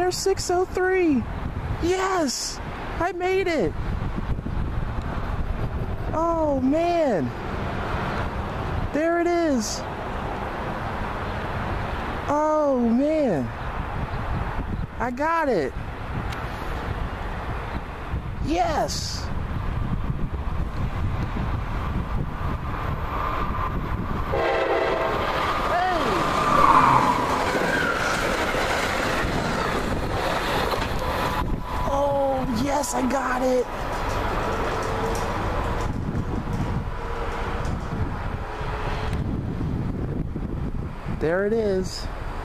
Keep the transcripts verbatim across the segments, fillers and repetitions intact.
there's six oh three. Yes, I made it. Oh man, there it is. Oh man, I got it. Yes. Hey. Oh yes, I got it. There it is.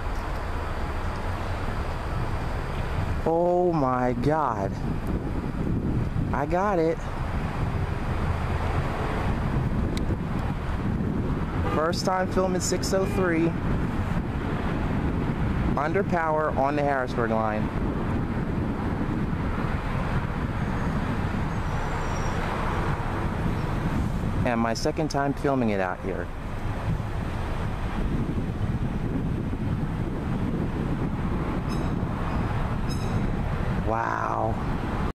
Oh my God. I got it. First time filming six oh three. Under power on the Harrisburg line. And my second time filming it out here. Wow.